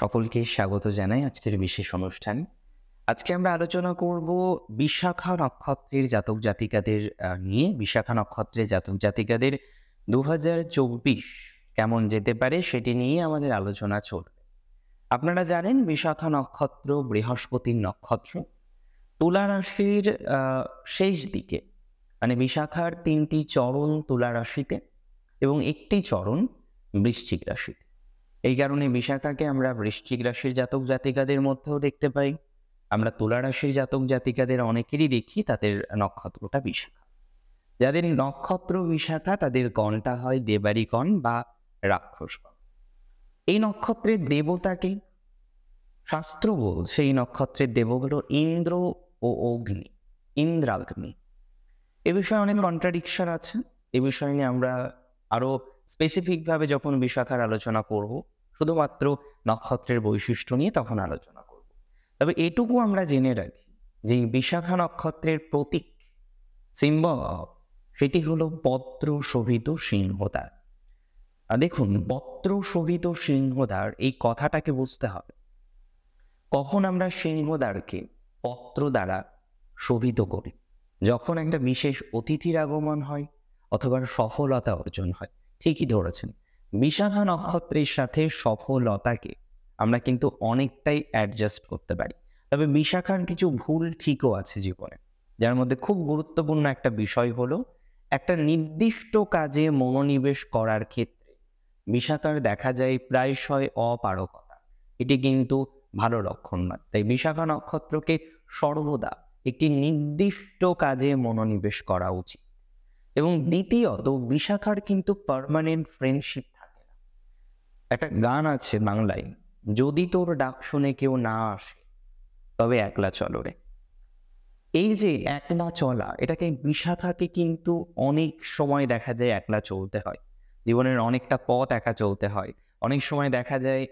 সকলকে স্বাগত জানাই আজকের বিশেষ অনুষ্ঠান। আজকে আমরা আলোচনা করব বিশাখা নক্ষত্রের জাতক জাতিকাদের নিয়ে। বিশাখা নক্ষত্রের জাতক জাতিকাদের ২০২৪ কেমন যেতে পারে সেটি নিয়ে আমাদের আলোচনা চলবে। আপনারা জানেন বিশাখা নক্ষত্র বৃহস্পতির নক্ষত্র। তুলা রাশির শেষ দিকে, মানে বিশাখার ৩টি চরণ তুলা রাশিতে এবং একটি চরণ বৃশ্চিক রাশিতে। এই কারণে বিশাখাকে আমরা বৃশ্চিক রাশির জাতক জাতিকাদের মধ্যেও দেখতে পাই। আমরা তুলা রাশির জাতক জাতিকাদের অনেকেরই দেখি তাদের নক্ষত্রটা বিশাখা। যাদের নক্ষত্র বিশাখা তাদের গণটা হয় দেবারি গণ বা রাক্ষস গণ। এই নক্ষত্রের দেবতাকে শাস্ত্র বলছে এই নক্ষত্রের দেব হলো ইন্দ্র ও অগ্নি, ইন্দ্রাগ্নি। এ বিষয়ে অনেক কন্ট্রাডিকশন আছে। এ বিষয় নিয়ে আমরা আরো স্পেসিফিকভাবে যখন বিশাখার আলোচনা করব, শুধুমাত্র নক্ষত্রের বৈশিষ্ট্য নিয়ে তখন আলোচনা করব। তবে এটুকু আমরা জেনে রাখি যে বিশাখা নক্ষত্রের প্রতীক, সিম্বল, সেটি হলো পত্র শোভিত সিংহদ্বার। দেখুন, পত্র শোভিত সিংহদ্বার, এই কথাটাকে বুঝতে হবে। কখন আমরা সিংহদ্বারকে পত্র দ্বারা শোভিত করি? যখন একটা বিশেষ অতিথির আগমন হয় অথবা সফলতা অর্জন হয়। ঠিকই ধরেছেন, বিশাখা নক্ষত্রের সাথে সফলতাকে আমরা কিন্তু অনেকটাই অ্যাডজাস্ট করতে পারি। তবে বিশাখার কিছু ভুল ঠিকও আছে জীবনে, যার মধ্যে খুব গুরুত্বপূর্ণ একটা বিষয় হলো একটা নির্দিষ্ট কাজে মনোনিবেশ করার ক্ষেত্রে বিশাখার দেখা যায় প্রায়শই অপারগতা। এটি কিন্তু ভালো লক্ষণ নয়। তাই বিশাখা নক্ষত্রকে সর্বদা একটি নির্দিষ্ট কাজে মনোনিবেশ করা উচিত। এবং দ্বিতীয়ত, বিশাখার কিন্তু পার্মানেন্ট ফ্রেন্ডশিপ থাকে না। একটা গান আছে বাংলায়, যদি তোর ডাক শুনে কেউ না আসে তবে একলা চলো রে। এই যে একলা চলা, এটাকে বিশাখাকে কিন্তু অনেক সময় দেখা যায় একলা চলতে হয়। জীবনের অনেকটা পথ একা চলতে হয়। অনেক সময় দেখা যায়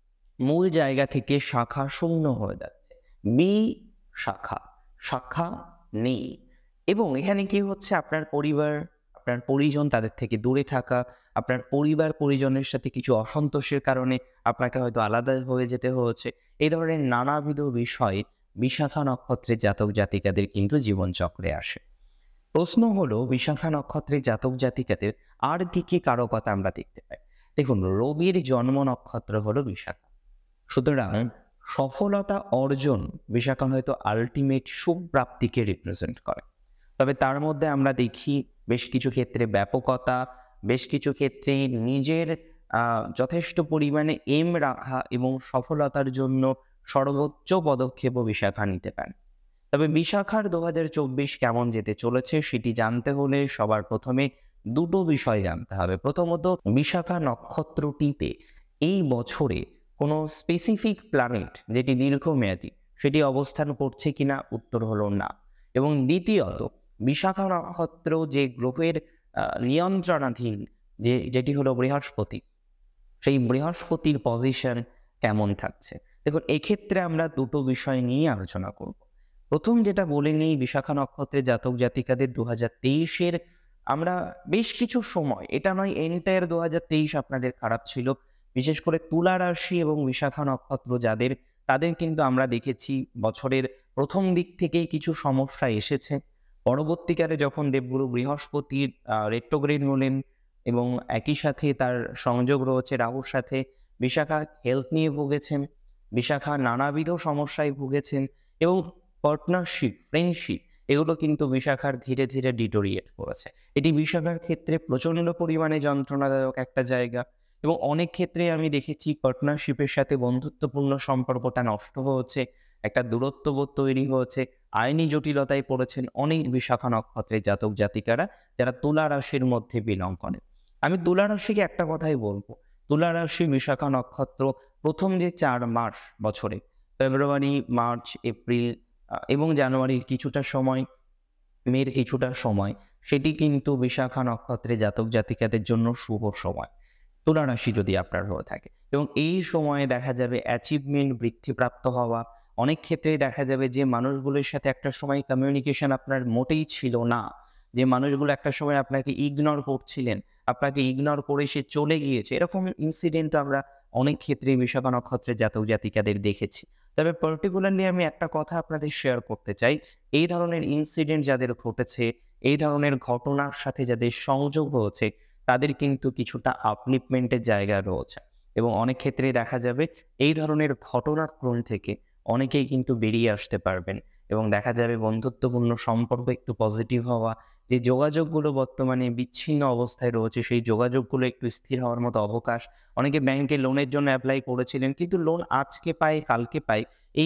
মূল জায়গা থেকে শাখা শূন্য হয়ে যাচ্ছে। বি শাখা, শাখা নেই। এবং এখানে কি হচ্ছে, আপনার পরিবার, আপনার পরিজন, তাদের থেকে দূরে থাকা, আপনার পরিবার পরিজনের সাথে কিছু অসন্তোষের কারণে আপনাকে হয়তো আলাদা হয়ে যেতে হয়েছে। এই ধরনের নানাবিধ বিষয় বিশাখা নক্ষত্রের জাতক জাতিকাদের কিন্তু জীবনচক্রে আসে। প্রশ্ন হলো, বিশাখা নক্ষত্রের জাতক জাতিকাদের আর কি কি কারকতা আমরা দেখতে পাই? দেখুন, রবির জন্ম নক্ষত্র হলো বিশাখা। সুতরাং সফলতা অর্জন বিশাখা হয়তো আলটিমেট সুপ্রাপ্তিকে রিপ্রেজেন্ট করে। তবে তার মধ্যে আমরা দেখি বেশ কিছু ক্ষেত্রে ব্যাপকতা, বেশ কিছু ক্ষেত্রে নিজের যথেষ্ট পরিমাণে এম রাখা এবং সফলতার জন্য সর্বোচ্চ পদক্ষেপও বিশাখা নিতে পারে। তবে বিশাখার ২০২৪ কেমন যেতে চলেছে সেটি জানতে হলে সবার প্রথমে দুটো বিষয় জানতে হবে। প্রথমত, বিশাখা নক্ষত্রটিতে এই বছরে কোনো স্পেসিফিক প্ল্যানেট যেটি দীর্ঘমেয়াদী সেটি অবস্থান করছে কিনা, উত্তর হলো না। এবং দ্বিতীয়ত, বিশাখা নক্ষত্র যে গ্রহের নিয়ন্ত্রণাধীন, যেটি হলো বৃহস্পতি, সেই বৃহস্পতির পজিশন কেমন থাকছে। দেখুন, এক্ষেত্রে আমরা দুটো বিষয় নিয়ে আলোচনা করব। প্রথম যেটা বলে নিই, বিশাখা নক্ষত্রের জাতক জাতিকাদের ২০২৩-এর আমরা বেশ কিছু সময়, এটা নয় এন্টায়ার ২০২৩ আপনাদের খারাপ ছিল, বিশেষ করে তুলা রাশি এবং বিশাখা নক্ষত্র যাদের, তাদের কিন্তু আমরা দেখেছি বছরের প্রথম দিক থেকেই কিছু সমস্যা এসেছে। পরবর্তীকালে যখন দেবগুরু বৃহস্পতির রেট্রোগ্রেড হলেন এবং একই সাথে তার সংযোগ রয়েছে রাহুর সাথে, বিশাখা হেলথ নিয়ে ভুগেছেন, বিশাখা নানাবিধ সমস্যায় ভুগেছেন এবং পার্টনারশিপ, ফ্রেন্ডশিপ, এগুলো কিন্তু বিশাখার ধীরে ধীরে ডিটোরিয়েট করেছে। এটি বিশাখার ক্ষেত্রে প্রচন্ড পরিমাণে যন্ত্রণাদায়ক একটা জায়গা। এবং অনেক ক্ষেত্রে আমি দেখেছি পার্টনারশিপের সাথে বন্ধুত্বপূর্ণ সম্পর্কটা নষ্ট হয়েছে, একটা দূরত্ববোধ তৈরি হয়েছে, আইনি জটিলতায় পড়েছেন অনেক বিশাখা নক্ষত্রের জাতক জাতিকারা যারা তুলা রাশির মধ্যে বিলং করে। আমি তুলা রাশিকে একটা কথাই বলবো, তুলা রাশি বিশাখা নক্ষত্র প্রথম যে 4 মাস বছরে, ফেব্রুয়ারি, মার্চ, এপ্রিল এবং জানুয়ারির কিছুটা সময়, মের কিছুটা সময়, সেটি কিন্তু বিশাখা নক্ষত্রে জাতক জাতিকাদের জন্য শুভ সময়, তুলা রাশি যদি আপনার হয়ে থাকে। এবং এই সময়ে দেখা যাবে অ্যাচিভমেন্ট বৃদ্ধিপ্রাপ্ত হওয়া। অনেক ক্ষেত্রেই দেখা যাবে যে মানুষগুলোর সাথে একটা সময় কমিউনিকেশন আপনার মোটেই ছিল না, যে মানুষগুলো একটা সময় আপনাকে ইগনোর করছিলেন, আপনাকে ইগনোর করে সে চলে গিয়েছে, এরকম ইনসিডেন্ট আমরা অনেক ক্ষেত্রেই বিশাখা নক্ষত্রের জাতক জাতিকাদের দেখেছি। তবে পার্টিকুলারলি আমি একটা কথা আপনাদের শেয়ার করতে চাই, এই ধরনের ইনসিডেন্ট যাদের ঘটেছে, এই ধরনের ঘটনার সাথে যাদের সংযোগ হয়েছে, তাদের কিন্তু কিছুটা আপলিফমেন্টের জায়গা রয়েছে এবং অনেক ক্ষেত্রেই দেখা যাবে এই ধরনের ঘটনাক্রম থেকে অনেকেই কিন্তু বেরিয়ে আসতে পারবেন এবং দেখা যাবে বন্ধুত্বপূর্ণ সম্পর্ক একটু পজিটিভ হওয়া, যে যোগাযোগগুলো বর্তমানে বিচ্ছিন্ন অবস্থায় রয়েছে সেই যোগাযোগগুলো একটু স্থির হওয়ার মতো অবকাশ। অনেকে ব্যাংকে লোনের জন্য এপ্লাই করেছিলেন কিন্তু লোন আজকে পায় কালকে পায়, এই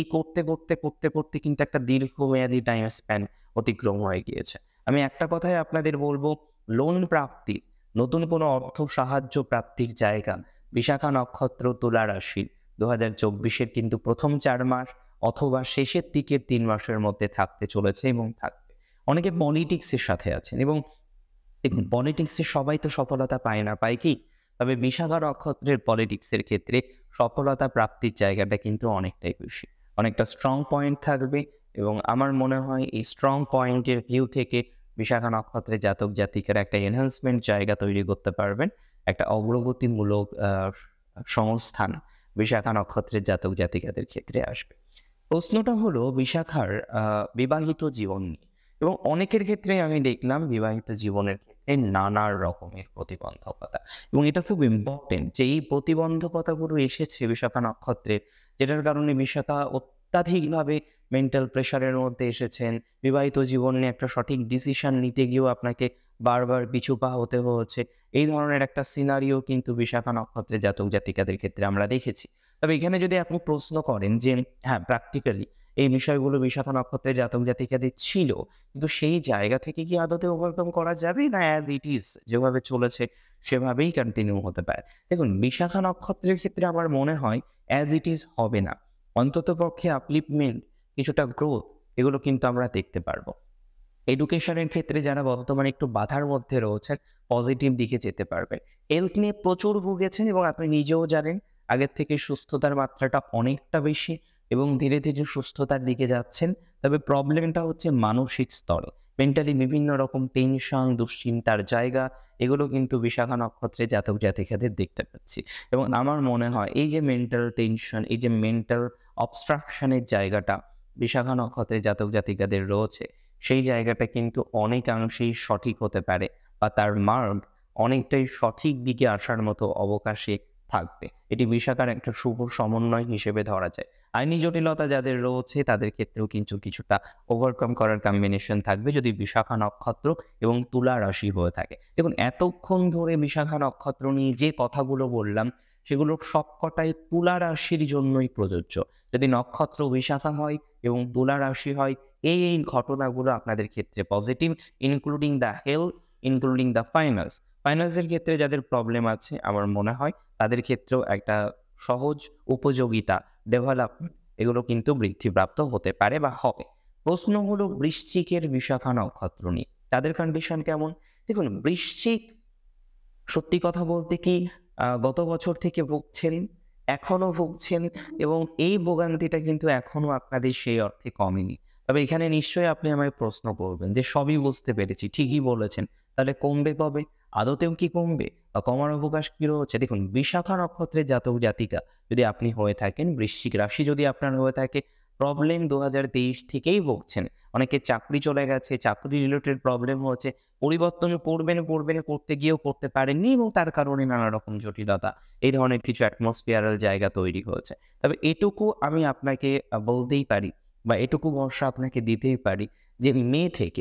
করতে কিন্তু একটা দীর্ঘমেয়াদী টাইম স্প্যান অতিক্রম হয়ে গিয়েছে। আমি একটা কথাই আপনাদের বলবো, লোন প্রাপ্তি, নতুন কোনো অর্থ সাহায্য প্রাপ্তির জায়গা বিশাখা নক্ষত্র তুলা রাশির 2024-এর কিন্তু প্রথম 4 মাস অথবা শেষের দিকের 3 মাসের মধ্যে থাকতে চলেছে এবং থাকবে। অনেকে পলিটিক্সের সাথে আছেন এবং দেখুন পলিটিক্সে সবাই তো সফলতা পায় না, পায় কি? তবে বিশাখা নক্ষত্রের পলিটিক্সের ক্ষেত্রে সফলতা প্রাপ্তির জায়গাটা কিন্তু অনেকটাই বেশি। অনেকটা স্ট্রং পয়েন্ট থাকবে এবং আমার মনে হয় এই স্ট্রং পয়েন্টের ভিউ থেকে বিশাখা নক্ষত্রের জাতক জাতিকারা একটা এনহান্সমেন্ট জায়গা তৈরি করতে পারবেন। একটা অগ্রগতিমূলক সংস্থান বিশাখা নক্ষত্রের জাতক জাতিকাদের ক্ষেত্রে আসবে। প্রশ্নটা হলো বিশাখার বিবাহিত জীবন নিয়ে এবং অনেকের ক্ষেত্রে আমি দেখলাম বিবাহিত জীবনের ক্ষেত্রে নানা রকমের প্রতিবন্ধকতা এবং এটা খুব ইম্পর্টেন্ট যে এই প্রতিবন্ধকতাগুলো এসেছে বিশাখা নক্ষত্রের, যেটার কারণে বিশাখা অত্যাধিকভাবে মেন্টাল প্রেশারের মধ্যে এসেছেন। বিবাহিত জীবন নিয়ে একটা সঠিক ডিসিশন নিতে গিয়েও আপনাকে বারবার পিছু পা হতে হয়েছে। এই ধরনের একটা সিনারিও কিন্তু বিশাখা নক্ষত্রের জাতক জাতিকাদের ক্ষেত্রে আমরা দেখেছি। তবে এখানে যদি আপনি প্রশ্ন করেন যে হ্যাঁ, প্র্যাকটিক্যালি এই বিষয়গুলো বিশাখা নক্ষত্রের জাতক জাতিকাদের ছিল, কিন্তু সেই জায়গা থেকে কি আদতে ওভারকাম করা যাবে, না অ্যাজ ইট ইজ যেভাবে চলেছে সেভাবেই কন্টিনিউ হতে পারে? দেখুন বিশাখা নক্ষত্রের ক্ষেত্রে আমার মনে হয় অ্যাজ ইট ইজ হবে না। অন্ততপক্ষে আপলিফমেন্ট, কিছুটা গ্রোথ এগুলো কিন্তু আমরা দেখতে পারবো। এডুকেশনের ক্ষেত্রে যারা বর্তমানে একটু বাধার মধ্যে রয়েছেন, পজিটিভ দিকে যেতে পারবেন। হেলথ নিয়ে প্রচুর ভুগেছেন এবং আপনি নিজেও জানেন আগের থেকে সুস্থতার মাত্রাটা অনেকটা বেশি এবং ধীরে ধীরে সুস্থতার দিকে যাচ্ছেন। তবে প্রবলেমটা হচ্ছে মানসিক স্তরে। মেন্টালি বিভিন্ন রকম টেনশন, দুশ্চিন্তার জায়গা এগুলো কিন্তু বিশাখা নক্ষত্রের জাতক জাতিকাদের দেখতে পাচ্ছি এবং আমার মনে হয় এই যে মেন্টাল টেনশন, এই যে মেন্টাল অবস্ট্রাকশনের জায়গাটা বিশাখা নক্ষত্রের জাতক জাতিকাদের রয়েছে, সেই জায়গাটা কিন্তু অনেকাংশেই সঠিক হতে পারে বা তার মার্গ অনেকটাই সঠিক দিকে আসার মতো অবকাশে থাকবে। এটি বিশাখার একটা শুভ সমন্বয় হিসেবে ধরা যায়। আইনি জটিলতা যাদের রয়েছে তাদের ক্ষেত্রেও কিন্তু কিছুটা ওভারকাম করার কম্বিনেশন থাকবে যদি বিশাখা নক্ষত্র এবং তুলা রাশি হয়ে থাকে। দেখুন এতক্ষণ ধরে বিশাখা নক্ষত্র নিয়ে যে কথাগুলো বললাম সেগুলোর সবকটাই তুলা রাশির জন্যই প্রযোজ্য। যদি নক্ষত্র বিশাখা হয় এবং তুলা রাশি হয়, এই ঘটনাগুলো আপনাদের ক্ষেত্রে positive, including the health, including the finance. ফাইন্যান্সের ক্ষেত্রে যাদের প্রবলেম আছে আমার মনে হয় তাদের ক্ষেত্রেও একটা সহজ উপযোগিতা, ডেভেলপমেন্ট এগুলো কিন্তু বৃদ্ধিপ্রাপ্ত হতে পারে বা হবে। প্রশ্ন হলো বৃশ্চিকের বিশাখা নক্ষত্র নিয়ে তাদের কন্ডিশন কেমন? দেখুন বৃশ্চিক সত্যি কথা বলতে কি গত বছর থেকে ভুগছেন, এখনো ভুগছেন এবং এই ভোগান্তিটা কিন্তু এখনো আপনাদের সেই অর্থে কমেনি। তবে এখানে নিশ্চয়ই আপনি আমায় প্রশ্ন করবেন যে সবই বুঝতে পেরেছি, ঠিকই বলেছেন। তাহলে কমবে কবে? আদতেও কি কমবে? বা কমার অবকাশ কি রয়েছে? দেখুন বিশাখা নক্ষত্রের জাতক জাতিকা যদি আপনি হয়ে থাকেন, বৃশ্চিক রাশি যদি আপনার হয়ে থাকে, প্রবলেম 2023 থেকেই ভুগছেন। অনেকের চাকরি চলে গেছে, চাকরি রিলেটেড প্রবলেম হচ্ছে। পরিবর্তন করবেন করতে গিয়েও করতে পারেননি এবং তার কারণে নানা রকম জটিলতা, এই ধরনের কিছু অ্যাটমসফিয়ারাল জায়গা তৈরি হয়েছে। তবে এটুকু আমি আপনাকে বলতেই পারি বা এটুকু ভরসা আপনাকে দিতেই পারি যে মে থেকে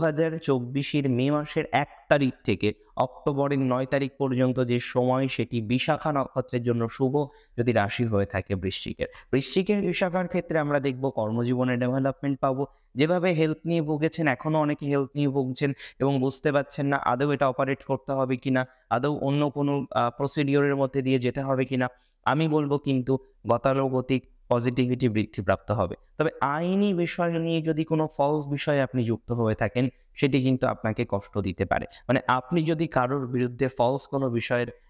2024-এর মে মাসের 1 তারিখ থেকে অক্টোবরের 9 তারিখ পর্যন্ত যে সময় সেটি বিশাখা নক্ষত্রের জন্য শুভ যদি রাশি হয়ে থাকে বৃশ্চিকের। বৃশ্চিকের বিশাখার ক্ষেত্রে আমরা দেখব কর্মজীবনে ডেভেলপমেন্ট পাবো। যেভাবে হেলথ নিয়ে ভুগেছেন, এখনো অনেকে হেলথ নিয়ে ভুগছেন এবং বুঝতে পারছেন না আদৌ এটা অপারেট করতে হবে কিনা, আদৌ অন্য কোনো প্রসিডিওরের মধ্যে দিয়ে যেতে হবে কিনা। আমি বলব কিন্তু গতানুগতিক পজিটিভিটি বৃদ্ধিপ্রাপ্ত হবে। তবে আইনি বিষয় নিয়ে যদি কোনো ফলস বিষয়ে আপনি যুক্ত হয়ে থাকেন, সেটি কিন্তু আপনাকে কষ্ট দিতে পারে। মানে আপনি যদি কারোর বিরুদ্ধে ফলস কোনো বিষয়ের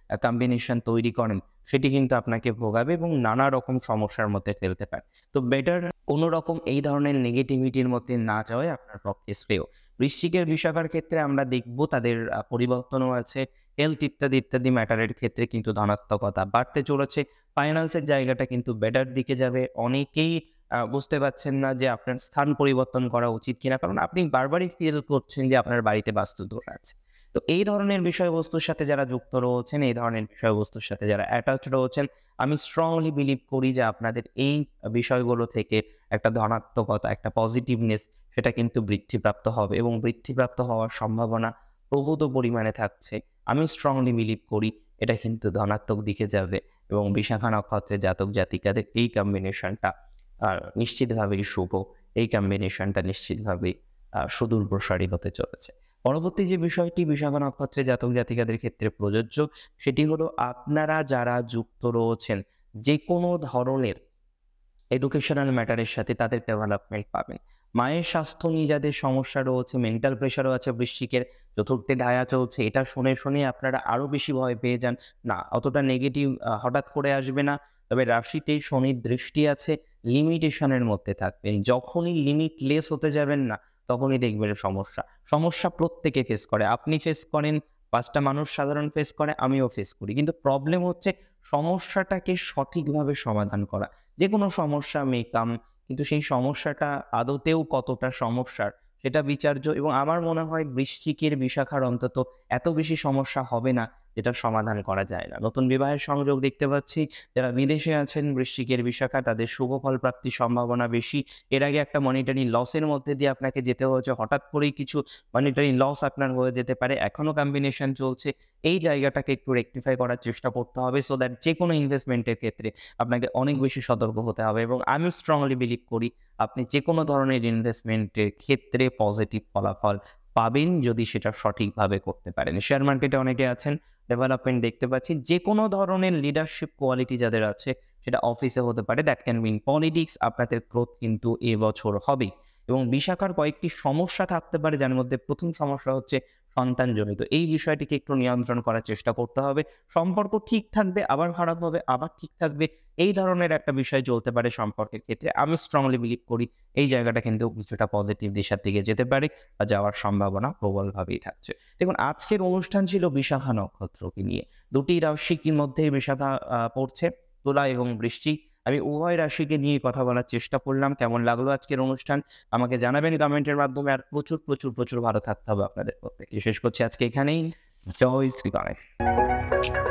কম্বিনেশন তৈরি করেন সেটি কিন্তু আপনাকে ভোগাবে এবং নানা রকম সমস্যার মধ্যে ফেলতে পারে। তো বেটার কোনো রকম এই ধরনের নেগেটিভিটির মধ্যে না যাওয়াই আপনার পক্ষে শ্রেয়। বৃশ্চিকের বিশাখার ক্ষেত্রে আমরা দেখব তাদের পরিবর্তনও আছে। হেলথ ইত্যাদি ইত্যাদি ম্যাটারের ক্ষেত্রে কিন্তু ধনাত্মকতা বাড়তে চলেছে। ফাইন্যান্সের জায়গাটা কিন্তু বেটার দিকে যাবে। অনেকেই বুঝতে পারছেন না যে আপনার স্থান পরিবর্তন করা উচিত কিনা, কারণ আপনি বারবারই ফিল করছেন যে আপনার বাড়িতে বাস্তুদোষ আছে। তো এই ধরনের বিষয়বস্তুর সাথে যারা যুক্ত রয়েছেন, এই ধরনের বিষয়বস্তুর সাথে যারা অ্যাটাচড রয়েছেন, আমি স্ট্রংলি বিলিভ করি যে আপনাদের এই বিষয়গুলো থেকে একটা ধনাত্মকতা, একটা পজিটিভনেস সেটা কিন্তু বৃদ্ধিপ্রাপ্ত হবে এবং বৃদ্ধিপ্রাপ্ত হওয়ার সম্ভাবনা প্রভূত পরিমাণে থাকছে। আমি স্ট্রংলি বিলিভ করি এটা কিন্তু ধনাত্মক দিকে যাবে এবং বিশাখা নক্ষত্রের জাতক জাতিকাদের এই কম্বিনেশনটা নিশ্চিতভাবেই শুভ। এই কম্বিনেশনটা নিশ্চিতভাবেই সুদূর প্রসারী হতে চলেছে। পরবর্তী যে বিষয়টি বিশাখা নক্ষত্রের জাতক জাতিকাদের ক্ষেত্রে প্রযোজ্য, সেটি হলো আপনারা যারা যুক্ত রয়েছেন যে কোনো ধরনের এডুকেশনাল ম্যাটারের সাথে তাদের ডেভেলপমেন্ট পাবেন। মায়ের স্বাস্থ্য নিয়ে যাদের সমস্যা রয়েছে, মেন্টাল প্রেশারও আছে বৃশ্চিকের, চতুর্থে ঢায়া চলছে, এটা শুনে আপনারা আরও বেশি ভয় পেয়ে যান। না, অতটা নেগেটিভ হঠাৎ করে আসবে না। তবে রাশিতে শনির দৃষ্টি আছে, লিমিটেশনের মধ্যে থাকবেন। যখনই লিমিটলেস হতে যাবেন না, তখনই দেখবেন সমস্যা প্রত্যেকে ফেস করে। আপনি ফেস করেন, ৫টা মানুষ সাধারণ ফেস করে, আমিও ফেস করি। কিন্তু প্রবলেম হচ্ছে সমস্যাটাকে সঠিকভাবে সমাধান করা। যে কোনো সমস্যা কিন্তু সেই সমস্যাটা আদতেও কতটা সমস্যার সেটা বিচার্য, এবং আমার মনে হয় বৃশ্চিকের বিশাখার অন্তত এত বেশি সমস্যা হবে না যেটা সমাধান করা যায় না। নতুন বিবাহের সংযোগ দেখতে পাচ্ছি। যারা বিদেশে আছেন বৃশ্চিকের বিশাখা, তাদের শুভ ফল প্রাপ্তির সম্ভাবনা বেশি। এর আগে একটা মনিটারি লসের মধ্যে দিয়ে আপনাকে যেতে হয়েছে, হঠাৎ করেই কিছু মনিটারি লস আপনার হয়ে যেতে পারে। এখনো কম্বিনেশন চলছে। এই জায়গাটাকে একটু রেকটিফাই করার চেষ্টা করতে হবে, সো দ্যাট যে কোনো ইনভেস্টমেন্টের ক্ষেত্রে আপনাকে অনেক বেশি সতর্ক হতে হবে। এবং আমি স্ট্রংলি বিলিভ করি আপনি যে কোনো ধরনের ইনভেস্টমেন্টের ক্ষেত্রে পজিটিভ ফলাফল পাবেন যদি সেটা সঠিকভাবে করতে পারেন। শেয়ার মার্কেটে অনেকে আছেন, ডেভেলপমেন্ট দেখতে পাচ্ছি। যে কোনো ধরনের লিডারশিপ কোয়ালিটি যাদের আছে, সেটা অফিসে হতে পারে, দ্যাট ক্যান মিন পলিটিক্স, আপনাদের গ্রোথ কিন্তু এবছর হবেই। এবং বিশাখার কয়েকটি সমস্যা থাকতে পারে, যার মধ্যে প্রথম সমস্যা হচ্ছে সন্তানজনিত। এই বিষয়টিকে একটু নিয়ন্ত্রণ করার চেষ্টা করতে হবে। সম্পর্ক ঠিক থাকবে, আবার খারাপ হবে, আবার ঠিক থাকবে, এই ধরনের একটা বিষয় চলতে পারে সম্পর্কের ক্ষেত্রে। আমি স্ট্রংলি বিলিভ করি এই জায়গাটা কিন্তু কিছুটা পজিটিভ দিশার দিকে যেতে পারে বা যাওয়ার সম্ভাবনা প্রবলভাবেই থাকছে। দেখুন, আজকের অনুষ্ঠান ছিল বিশাখা নক্ষত্রকে নিয়ে। দুটি রাশির মধ্যেই বিশাখা পড়ছে, তুলা এবং বৃশ্চিক। আমি উভয় রাশিকে নিয়ে কথা বলার চেষ্টা করলাম। কেমন লাগলো আজকের অনুষ্ঠান আমাকে জানাবেন কমেন্টের মাধ্যমে। আর প্রচুর ভালো থাকতে হবে আপনাদের প্রত্যেকে। শেষ করছি আজকে এখানেই। জয় শ্রী গণেশ।